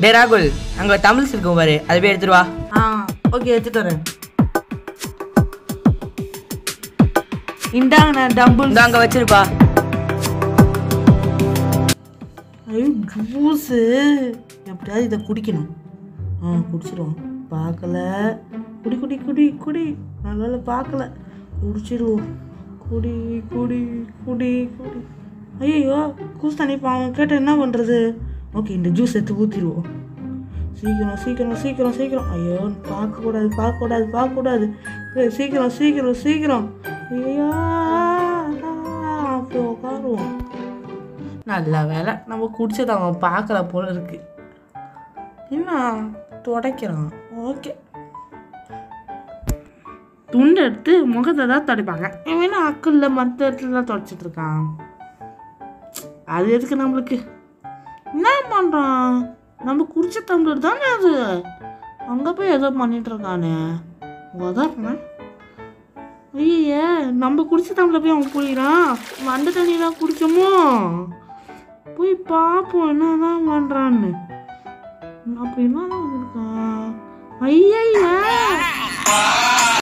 டே ராகுல், அங்கே தமிழ்ஸ் இருக்கும் பாரு, அது போய் எடுத்துட்டு வா. ஓகே, எடுத்துட்டு வரேன். இந்தாங்கண்ணா டபுள். இந்த அங்கே வச்சிருப்பா. ஜூஸு எப்படியாவது இதை குடிக்கணும். குடிச்சிடுவோம். பார்க்கல. குடி குடி குடி குடி. நல்ல பார்க்கல. குடிச்சிடுவோம். குடி குடி குடி குடி. ஐயோ கூஸ்தானே பாவம், கேட்டால் என்ன பண்ணுறது? ஓகே, இந்த ஜூஸ் எடுத்து ஊற்றிடுவோம். சீக்கிரம் சீக்கிரம் சீக்கிரம் சீக்கிரம். ஐயோ பார்க்கக்கூடாது பார்க்கக்கூடாது பார்க்கக்கூடாது. சீக்கிரம் சீக்கிரம் சீக்கிரம். ஐயோ அப்படி உட்காருவோம். நல்ல வேலை நம்ம குடிச்சது அவன் பார்க்கல போல இருக்கு. என்ன துடைக்கிறான்? ஓகே, துண்டு எடுத்து முகத்தை தான் துடைப்பாங்க. இவன் அக்கல்ல மற்ற இடத்துல துடைச்சிட்டு இருக்கான். அது எதுக்கு நம்மளுக்கு? என்ன பண்ணுறான்? நம்ம குடிச்ச டம்ளர் தானே அது. அங்கே போய் ஏதோ பண்ணிட்டு இருக்கானே. உதறனா? ஐயே, நம்ம குடிச்ச டம்ளர் போய் அவன் புரியிறான். வந்த தண்ணி தான் குடிச்சோமோ? போய் பார்ப்போம் என்னதான் பண்ணுறான்னு. அப்படி என்னதான் இருக்கான்? ஐயா